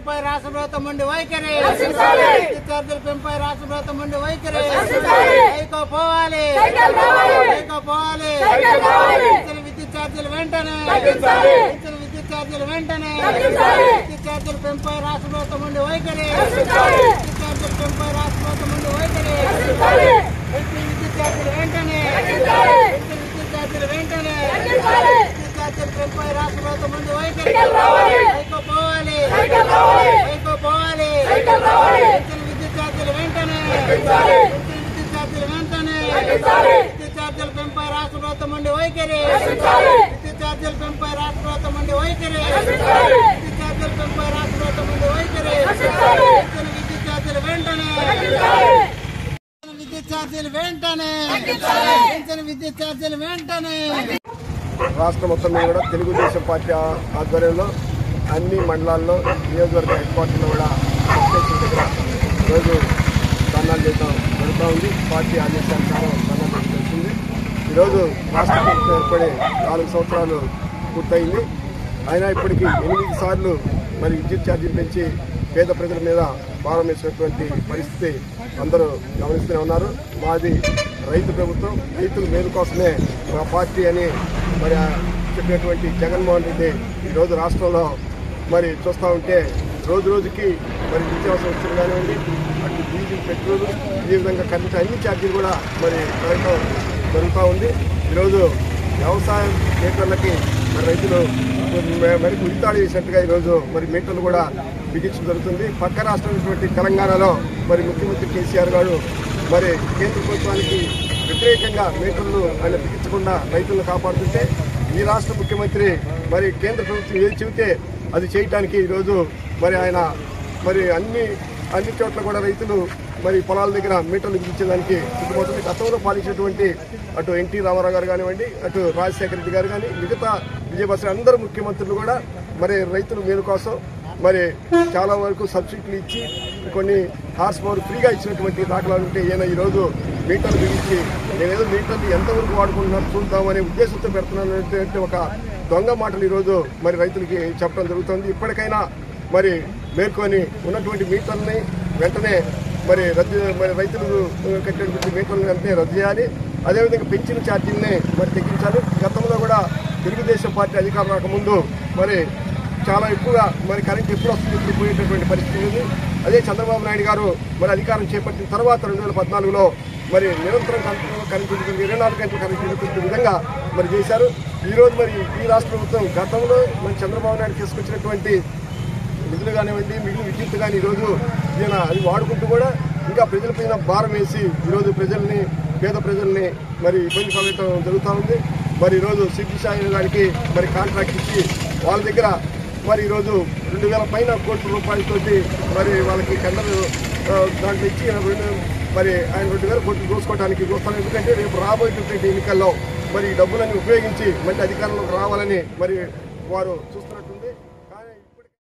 పెంపై రాష్ట్ర ప్రభుత్వం ఉండి వైఖరి, విద్యుత్ ఛార్జీల పెంపై రాష్ట్ర ప్రభుత్వం ఉండి వైఖరి, సైకో పోవాలి, సైకో పోవాలి, విద్యుత్ ఛార్జీలు వెంటనే, విద్యుత్ ఛార్జీలు వెంటనే, విద్యుత్ ఛార్జీల పెంపై రాష్ట్ర ప్రభుత్వం ఉండి వైఖరి, విద్యుత్ ఛార్జీల పెంపై రాష్ట్ర ప్రభుత్వం ఉండి వైఖరి, విద్యుత్ ఛార్జీలు వెంటనే, విద్యుత్ ఛార్జీలు వెంటనే, విద్యుత్ ఛార్జీల పెంపై రాష్ట్ర ప్రభుత్వం ఉండి వైఖరి, సైకో పోవాలి, సైకో పోవాలి, విద్యుత్ ఛార్జీలు వెంటనే, విద్యుత్ ఛార్జీలు వెంటనే, విద్యుత్ ఛార్జీల పెంపై రాష్ట్ర ప్రభుత్వం ఉండి వైఖరి, విద్యుత్ ఛార్జీల పెంపై రాష్ట్ర ప్రభుత్వం ఉండి వైఖరి, విద్యుత్ ఛార్జీల పెంపై రాష్ట్ర ప్రభుత్వం ఉండి వైఖరి, విద్యుత్ ఛార్జీలు వెంటనే, విద్యుత్ ఛార్జీలు వెంటనే, విద్యుత్ ఛార్జీలు వెంటనే. రాష్ట్ర మొత్తం మీద కూడా తెలుగుదేశం పార్టీ ఆధ్వర్యంలో అన్ని మండలాల్లో నియోజకవర్గ హెడ్ క్వార్టర్లో కూడా రోజు ధర్నాలు చేయడం జరుగుతూ ఉంది. పార్టీ ఆదేశానుసారం ధర్నాలు జరుగుతుంది. ఈరోజు రాష్ట్ర ప్రభుత్వం ఏర్పడి 4 సంవత్సరాలు పూర్తయింది. అయినా ఇప్పటికీ 8 సార్లు మరి విద్యుత్ ఛార్జీలు పెంచి పేద ప్రజల మీద భారం వేసినటువంటి పరిస్థితి అందరూ గమనిస్తూనే ఉన్నారు. మాది రైతు ప్రభుత్వం, రైతుల మేలు కోసమే మా పార్టీ అని మరి చెప్పినటువంటి జగన్మోహన్ రెడ్డి ఈరోజు రాష్ట్రంలో మరి చూస్తూ ఉంటే రోజు రోజుకి మరి నిత్యావసర వస్తువులు కానివ్వండి, అటు డీజిల్, పెట్రోల్, ఈ విధంగా కరెంట్ అన్ని ఛార్జీలు కూడా మరి పెరగడం జరుగుతూ ఉంది. ఈరోజు వ్యవసాయ మీటర్లకి మరి రైతులు మరి ఉరితాడు చేసినట్టుగా ఈరోజు మరి మీటర్లు కూడా బిగించడం జరుగుతుంది. పక్క రాష్ట్రమైనటువంటి తెలంగాణలో మరి ముఖ్యమంత్రి కేసీఆర్ గారు మరి కేంద్ర ప్రభుత్వానికి వ్యతిరేకంగా మీటర్లు ఆయన బిగించకుండా రైతులను కాపాడుతుంటే, ఈ రాష్ట్ర ముఖ్యమంత్రి మరి కేంద్ర ప్రభుత్వం ఏది చెబితే అది చేయటానికి ఈరోజు మరి ఆయన మరి అన్ని చోట్ల కూడా రైతులు మరి పొలాల దగ్గర మీటర్లు బిగించేదానికి సిద్ధమవుతుంది. గతంలో పాలించినటువంటి అటు ఎన్టీ రామారావు గారు కానివ్వండి, అటు రాజశేఖర రెడ్డి గారు కానీ, మిగతా విజయభాస్కర్ అందరూ ముఖ్యమంత్రులు కూడా మరి రైతుల మేలు కోసం మరి చాలా వరకు సబ్సిడీలు ఇచ్చి కొన్ని హార్స్ పవర్ ఫ్రీగా ఇచ్చినటువంటి దాఖలాలు ఉంటే ఈయన ఈరోజు మీటర్లు బిగించి నేనేదో మీటర్లు ఎంతవరకు వాడుకుంటున్నాను చూద్దామనే ఉద్దేశంతో పెడుతున్నాననేటువంటి ఒక దొంగ మాటలు ఈరోజు మరి రైతులకి చెప్పడం జరుగుతుంది. ఇప్పటికైనా మరి మేల్కొని ఉన్నటువంటి మీటర్ని వెంటనే మరి రైతులు కట్టినటువంటి మీటర్లను వెంటనే రద్దు చేయాలి. అదేవిధంగా పెంచిన ఛార్జీలని మరి తగ్గించాలి. గతంలో కూడా తెలుగుదేశం పార్టీ అధికారం రాకముందు మరి చాలా ఎక్కువగా మరి కరెంట్ ఎప్పుడు వస్తుంది పోయేటటువంటి పరిస్థితి ఉంది. అదే చంద్రబాబు నాయుడు గారు మరి అధికారం చేపట్టిన తర్వాత 2014లో మరి నిరంతరం కరెంటు 24 గంటలు కరెంటు ఇచ్చిన విధంగా మరి చేశారు. ఈరోజు మరి ఈ రాష్ట్ర ప్రభుత్వం గతంలో మరి చంద్రబాబు నాయుడు తీసుకొచ్చినటువంటి నిధులు కానివ్వండి, మిగిలిన విద్యుత్ కానీ ఈరోజు ఈయన అది వాడుకుంటూ కూడా ఇంకా ప్రజలపైన భారం వేసి ఈరోజు పేద ప్రజల్ని మరి ఇబ్బంది పడటం జరుగుతూ ఉంది. మరి ఈరోజు సిద్ధి సాయి గారికి మరి కాంట్రాక్ట్ ఇచ్చి వాళ్ళ దగ్గర మరి ఈరోజు 2000 పైన కోట్ల రూపాయలతోటి మరి వాళ్ళకి టెండర్ దాంట్లో ఇచ్చి మరి ఆయన 2000 కోట్లు దోసుకోవడానికి చూస్తాను. ఎందుకంటే రేపు రాబోయేటువంటి ఎన్నికల్లో మరి ఈ డబ్బులన్నీ ఉపయోగించి మళ్ళీ అధికారంలోకి రావాలని మరి వారు చూస్తున్నట్టు